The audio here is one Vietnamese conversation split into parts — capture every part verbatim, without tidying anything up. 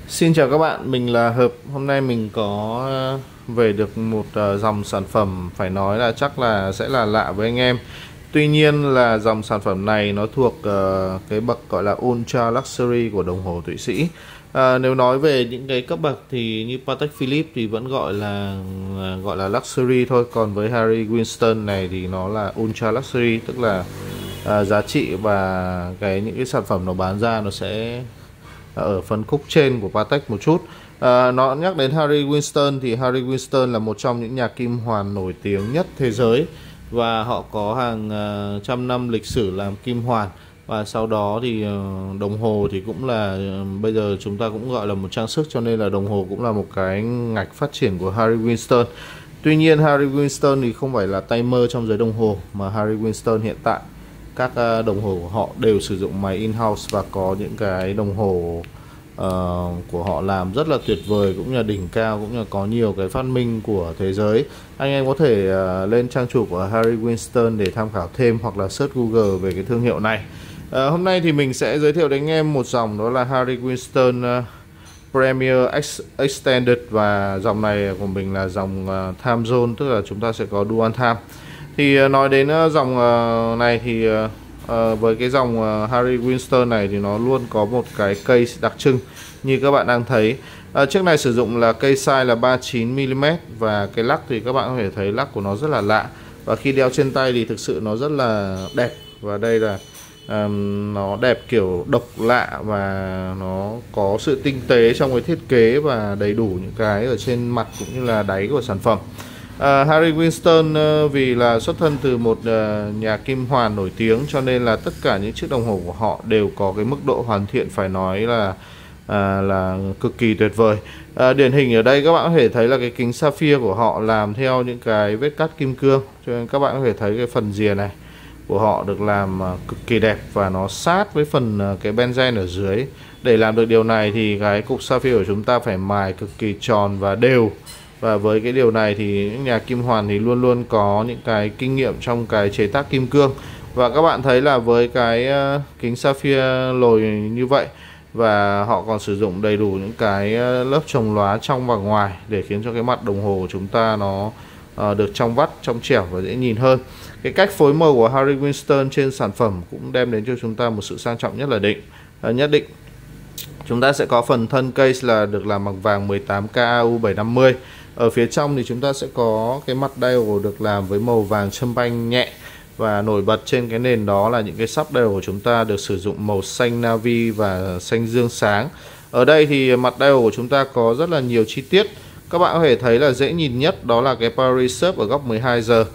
Xin chào các bạn, mình là Hợp. Hôm nay mình có ờ, về được một ờ, dòng sản phẩm phải nói là chắc là sẽ là lạ với anh em. Tuy nhiên là dòng sản phẩm này nó thuộc ờ, cái bậc gọi là Ultra Luxury của đồng hồ Thụy Sĩ. Ờ, nếu nói về những cái cấp bậc thì như Patek Philippe thì vẫn gọi là ờ, gọi là Luxury thôi. Còn với Harry Winston này thì nó là Ultra Luxury, tức là ờ, giá trị và cái những cái sản phẩm nó bán ra nó sẽ ở phân khúc trên của Patek một chút. À, nó nhắc đến Harry Winston thì Harry Winston là một trong những nhà kim hoàn nổi tiếng nhất thế giới, và họ có hàng uh, trăm năm lịch sử làm kim hoàn. Và sau đó thì uh, đồng hồ thì cũng là uh, bây giờ chúng ta cũng gọi là một trang sức, cho nên là đồng hồ cũng là một cái ngạch phát triển của Harry Winston. Tuy nhiên Harry Winston thì không phải là tay mơ trong giới đồng hồ, mà Harry Winston hiện tại các đồng hồ của họ đều sử dụng máy in-house và có những cái đồng hồ uh, của họ làm rất là tuyệt vời, cũng như là đỉnh cao, cũng như là có nhiều cái phát minh của thế giới. Anh em có thể uh, lên trang chủ của Harry Winston để tham khảo thêm, hoặc là search Google về cái thương hiệu này. Uh, hôm nay thì mình sẽ giới thiệu đến anh em một dòng, đó là Harry Winston uh, Premier Extended, và dòng này của mình là dòng uh, Time Zone, tức là chúng ta sẽ có Dual Time. Thì nói đến dòng này thì với cái dòng Harry Winston này thì nó luôn có một cái case đặc trưng như các bạn đang thấy. Chiếc này sử dụng là cây size là ba mươi chín mi li mét, và cái lắc thì các bạn có thể thấy lắc của nó rất là lạ, và khi đeo trên tay thì thực sự nó rất là đẹp. Và đây là um, nó đẹp kiểu độc lạ, và nó có sự tinh tế trong cái thiết kế và đầy đủ những cái ở trên mặt cũng như là đáy của sản phẩm. Uh, Harry Winston uh, vì là xuất thân từ một uh, nhà kim hoàn nổi tiếng, cho nên là tất cả những chiếc đồng hồ của họ đều có cái mức độ hoàn thiện phải nói là uh, là cực kỳ tuyệt vời. Uh, điển hình ở đây các bạn có thể thấy là cái kính sapphire của họ làm theo những cái vết cắt kim cương, cho nên các bạn có thể thấy cái phần rìa này của họ được làm uh, cực kỳ đẹp, và nó sát với phần uh, cái benzen ở dưới. Để làm được điều này thì cái cục sapphire của chúng ta phải mài cực kỳ tròn và đều. Và với cái điều này thì những nhà kim hoàn thì luôn luôn có những cái kinh nghiệm trong cái chế tác kim cương. Và các bạn thấy là với cái uh, kính sapphire lồi như vậy, và họ còn sử dụng đầy đủ những cái uh, lớp chống lóa trong và ngoài để khiến cho cái mặt đồng hồ của chúng ta nó uh, được trong vắt, trong trẻo và dễ nhìn hơn. Cái cách phối màu của Harry Winston trên sản phẩm cũng đem đến cho chúng ta một sự sang trọng nhất là định uh, nhất định. Chúng ta sẽ có phần thân case là được làm bằng vàng mười tám K A U bảy năm mươi. Ở phía trong thì chúng ta sẽ có cái mặt dial được làm với màu vàng châm banh nhẹ, và nổi bật trên cái nền đó là những cái sub dial của chúng ta được sử dụng màu xanh navy và xanh dương sáng. Ở đây thì mặt dial của chúng ta có rất là nhiều chi tiết. Các bạn có thể thấy là dễ nhìn nhất đó là cái Power Reserve ở góc mười hai giờ,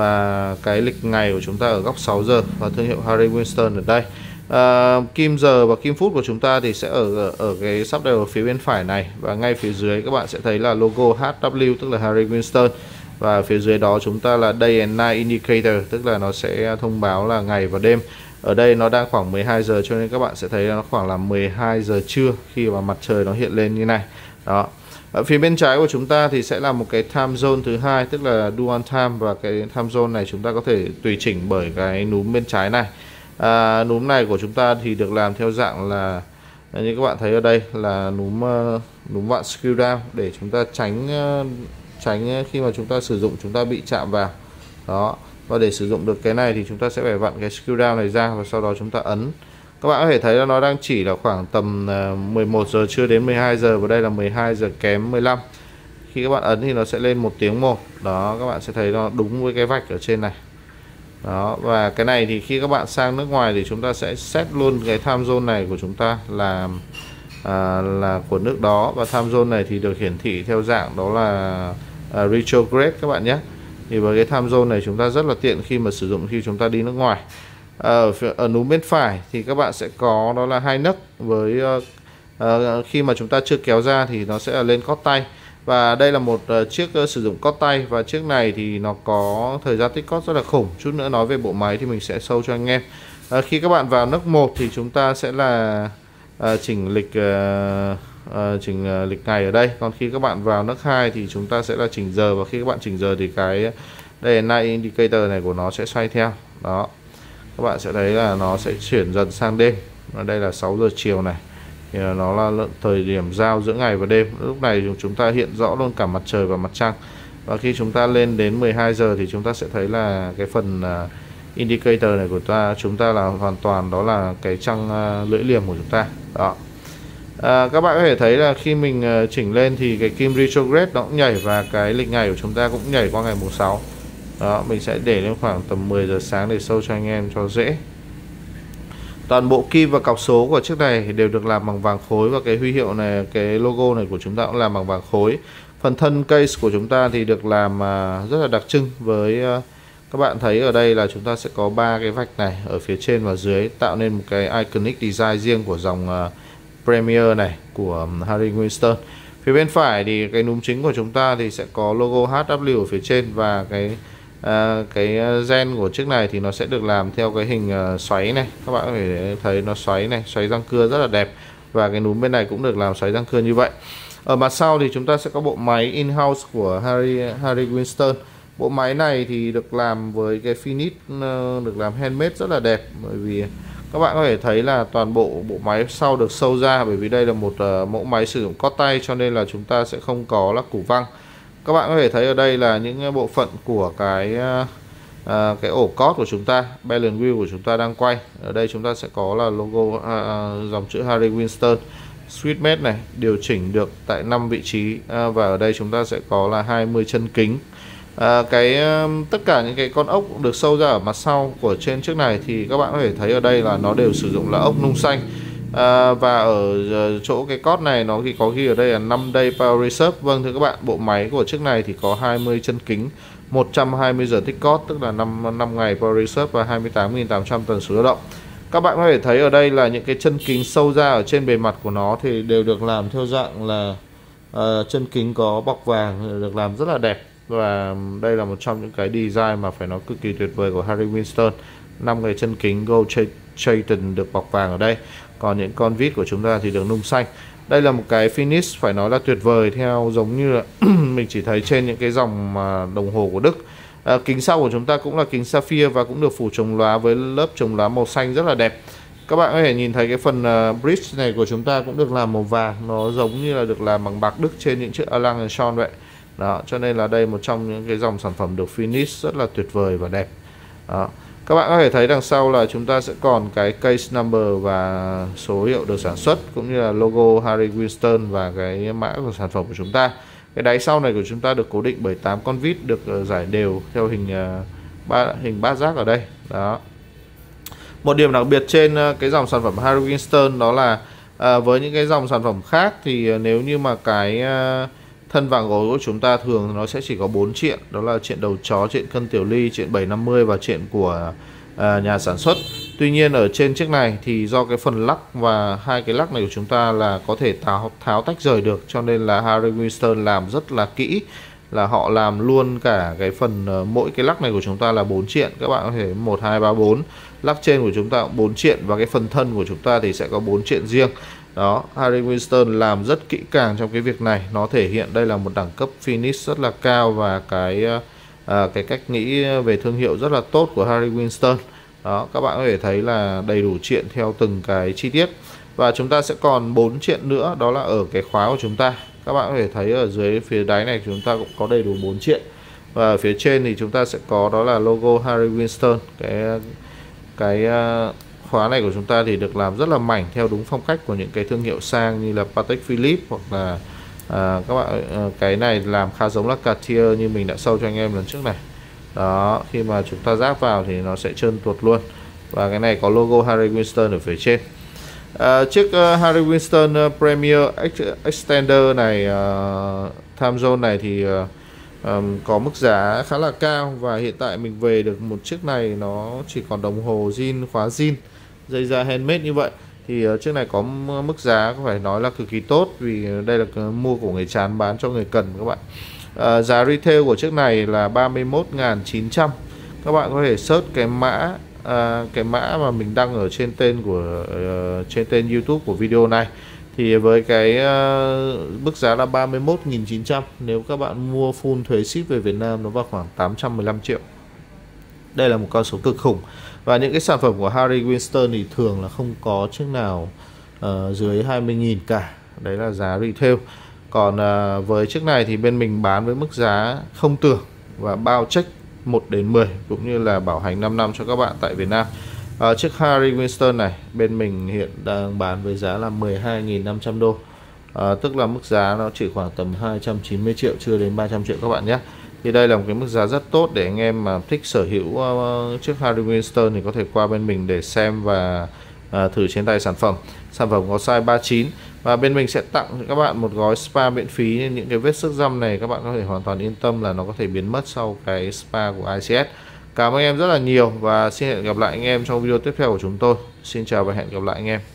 và cái lịch ngày của chúng ta ở góc sáu giờ, và thương hiệu Harry Winston ở đây. Uh, kim giờ và kim phút của chúng ta thì sẽ ở ở, ở cái sub dial ở phía bên phải này, và ngay phía dưới các bạn sẽ thấy là logo H W, tức là Harry Winston, và phía dưới đó chúng ta là Day and Night Indicator, tức là nó sẽ thông báo là ngày và đêm. Ở đây nó đang khoảng mười hai giờ, cho nên các bạn sẽ thấy nó khoảng là mười hai giờ trưa khi mà mặt trời nó hiện lên như này. Đó. Ở phía bên trái của chúng ta thì sẽ là một cái time zone thứ hai, tức là dual time, và cái time zone này chúng ta có thể tùy chỉnh bởi cái núm bên trái này. À, núm này của chúng ta thì được làm theo dạng là như các bạn thấy ở đây là núm núm vặn screw down, để chúng ta tránh tránh khi mà chúng ta sử dụng chúng ta bị chạm vào đó. Và để sử dụng được cái này thì chúng ta sẽ phải vặn cái screw down này ra, và sau đó chúng ta ấn. Các bạn có thể thấy là nó đang chỉ là khoảng tầm mười một giờ trưa đến mười hai giờ, và đây là mười hai giờ kém mười lăm. Khi các bạn ấn thì nó sẽ lên một tiếng một. Đó, các bạn sẽ thấy nó đúng với cái vạch ở trên này. Đó, và cái này thì khi các bạn sang nước ngoài thì chúng ta sẽ set luôn cái time zone này của chúng ta là à, là của nước đó, và time zone này thì được hiển thị theo dạng đó là à, retrograde các bạn nhé. Thì với cái time zone này chúng ta rất là tiện khi mà sử dụng khi chúng ta đi nước ngoài. À, ở, ở núm bên phải thì các bạn sẽ có đó là hai nấc, với à, khi mà chúng ta chưa kéo ra thì nó sẽ là lên cót tay. Và đây là một uh, chiếc uh, sử dụng cót tay, và chiếc này thì nó có thời gian tích cót rất là khủng. Chút nữa nói về bộ máy thì mình sẽ show cho anh em. Uh, khi các bạn vào nấc một thì chúng ta sẽ là uh, chỉnh lịch uh, uh, chỉnh uh, lịch ngày ở đây. Còn khi các bạn vào nấc hai thì chúng ta sẽ là chỉnh giờ, và khi các bạn chỉnh giờ thì cái đây là night indicator này của nó sẽ xoay theo. Đó. Các bạn sẽ thấy là nó sẽ chuyển dần sang đêm. Và đây là sáu giờ chiều này. thì nó là thời điểm giao giữa ngày và đêm. Lúc này chúng ta hiện rõ luôn cả mặt trời và mặt trăng. Và khi chúng ta lên đến mười hai giờ thì chúng ta sẽ thấy là cái phần uh, indicator này của ta chúng ta là hoàn toàn đó là cái trăng uh, lưỡi liềm của chúng ta. Đó. À, các bạn có thể thấy là khi mình uh, chỉnh lên thì cái kim retrograde nó cũng nhảy và cái lịch ngày của chúng ta cũng nhảy qua ngày mùng sáu. Đó, mình sẽ để lên khoảng tầm mười giờ sáng để show cho anh em cho dễ. Toàn bộ kim và cọc số của chiếc này đều được làm bằng vàng khối, và cái huy hiệu này, cái logo này của chúng ta cũng làm bằng vàng khối. Phần thân case của chúng ta thì được làm rất là đặc trưng, với các bạn thấy ở đây là chúng ta sẽ có ba cái vạch này ở phía trên và dưới, tạo nên một cái iconic design riêng của dòng Premier này của Harley Winston. Phía bên phải thì cái núm chính của chúng ta thì sẽ có logo hát vê ở phía trên, và cái À, cái gen của chiếc này thì nó sẽ được làm theo cái hình uh, xoáy này. Các bạn có thể thấy nó xoáy này, xoáy răng cưa rất là đẹp. Và cái núm bên này cũng được làm xoáy răng cưa như vậy. Ở mặt sau thì chúng ta sẽ có bộ máy in-house của Harley, Harley Winston. Bộ máy này thì được làm với cái finish uh, được làm handmade rất là đẹp. Bởi vì các bạn có thể thấy là toàn bộ bộ máy sau được sâu ra, bởi vì đây là một uh, mẫu máy sử dụng cót tay, cho nên là chúng ta sẽ không có lắc củ văng. Các bạn có thể thấy ở đây là những bộ phận của cái à, cái ổ cót của chúng ta, balance wheel của chúng ta đang quay. Ở đây chúng ta sẽ có là logo à, dòng chữ Harley Winston. Switch mate này điều chỉnh được tại năm vị trí, à, và ở đây chúng ta sẽ có là hai mươi chân kính. À, cái tất cả những cái con ốc được sâu ra ở mặt sau của trên chiếc này thì các bạn có thể thấy ở đây là nó đều sử dụng là ốc nung xanh. À, và ở chỗ cái cót này nó thì có ghi ở đây là năm day power reserve. Vâng thưa các bạn, bộ máy của chiếc này thì có hai mươi chân kính, một trăm hai mươi giờ tích cót, tức là năm, năm ngày power reserve và hai mươi tám nghìn tám trăm tần số lao động. Các bạn có thể thấy ở đây là những cái chân kính sâu ra ở trên bề mặt của nó thì đều được làm theo dạng là uh, chân kính có bọc vàng, được làm rất là đẹp. Và đây là một trong những cái design mà phải nói cực kỳ tuyệt vời của Harley Winston. năm cái chân kính gold Chaitin được bọc vàng ở đây. Còn những con vít của chúng ta thì được nung xanh. Đây là một cái finish phải nói là tuyệt vời, theo giống như là mình chỉ thấy trên những cái dòng đồng hồ của Đức. À, kính sau của chúng ta cũng là kính sapphire và cũng được phủ chống lóa với lớp chống lóa màu xanh rất là đẹp. Các bạn có thể nhìn thấy cái phần uh, bridge này của chúng ta cũng được làm màu vàng, nó giống như là được làm bằng bạc Đức trên những chiếc Alang and Son vậy. Đó, cho nên là đây một trong những cái dòng sản phẩm được finish rất là tuyệt vời và đẹp. Đó. Các bạn có thể thấy đằng sau là chúng ta sẽ còn cái case number và số hiệu được sản xuất, cũng như là logo Harley Winston và cái mã của sản phẩm của chúng ta. Cái đáy sau này của chúng ta được cố định bởi tám con vít được giải đều theo hình uh, ba hình bát giác ở đây. Đó. Một điểm đặc biệt trên uh, cái dòng sản phẩm Harley Winston đó là uh, với những cái dòng sản phẩm khác thì uh, nếu như mà cái uh, thân vàng gối của chúng ta thường nó sẽ chỉ có bốn triện, đó là triện đầu chó, triện cân tiểu ly, triện bảy năm mươi và triện của uh, nhà sản xuất. Tuy nhiên ở trên chiếc này thì do cái phần lắc và hai cái lắc này của chúng ta là có thể tháo, tháo tách rời được, cho nên là Harley Winston làm rất là kỹ, là họ làm luôn cả cái phần uh, mỗi cái lắc này của chúng ta là bốn triện. Các bạn có thể một hai ba bốn, lắc trên của chúng ta cũng bốn triện, và cái phần thân của chúng ta thì sẽ có bốn triện riêng. Đó, Harley Winston làm rất kỹ càng trong cái việc này, nó thể hiện đây là một đẳng cấp finish rất là cao và cái à, cái cách nghĩ về thương hiệu rất là tốt của Harley Winston. Đó, các bạn có thể thấy là đầy đủ triện theo từng cái chi tiết. Và chúng ta sẽ còn bốn triện nữa, đó là ở cái khóa của chúng ta. Các bạn có thể thấy ở dưới phía đáy này chúng ta cũng có đầy đủ bốn triện. Và ở phía trên thì chúng ta sẽ có đó là logo Harley Winston. Cái cái khóa này của chúng ta thì được làm rất là mảnh theo đúng phong cách của những cái thương hiệu sang như là Patek Philippe, hoặc là à, các bạn à, cái này làm khá giống là Cartier như mình đã show cho anh em lần trước này. Đó, khi mà chúng ta ráp vào thì nó sẽ trơn tuột luôn. Và cái này có logo Harley Winston ở phía trên. à, Chiếc uh, Harley Winston uh, Premier Extender này, uh, Time Zone này thì uh, um, có mức giá khá là cao. Và hiện tại mình về được một chiếc này nó chỉ còn đồng hồ zin, khóa zin, dây da handmade như vậy. Thì uh, chiếc này có mức giá phải nói là cực kỳ tốt, vì đây là mua của người chán bán cho người cần các bạn. Uh, giá retail của chiếc này là ba mươi mốt nghìn chín trăm. Các bạn có thể search cái mã uh, cái mã mà mình đăng ở trên tên của uh, trên tên YouTube của video này. Thì với cái uh, mức giá là ba mươi mốt nghìn chín trăm, nếu các bạn mua full thuế ship về Việt Nam nó vào khoảng tám trăm mười lăm triệu. Đây là một con số cực khủng. Và những cái sản phẩm của Harley Winston thì thường là không có chiếc nào uh, dưới hai mươi nghìn cả. Đấy là giá retail. Còn uh, với chiếc này thì bên mình bán với mức giá không tưởng và bao check một đến mười cũng như là bảo hành năm năm cho các bạn tại Việt Nam. uh, Chiếc Harley Winston này bên mình hiện đang bán với giá là mười hai nghìn năm trăm đô. À, tức là mức giá nó chỉ khoảng tầm hai trăm chín mươi triệu, chưa đến ba trăm triệu các bạn nhé. Thì đây là một cái mức giá rất tốt để anh em mà thích sở hữu uh, chiếc Harley Winston thì có thể qua bên mình để xem và uh, thử trên tay sản phẩm. Sản phẩm có size ba mươi chín và bên mình sẽ tặng cho các bạn một gói spa miễn phí, nên những cái vết xước răm này các bạn có thể hoàn toàn yên tâm là nó có thể biến mất sau cái spa của i xê ét. Cảm ơn anh em rất là nhiều và xin hẹn gặp lại anh em trong video tiếp theo của chúng tôi. Xin chào và hẹn gặp lại anh em.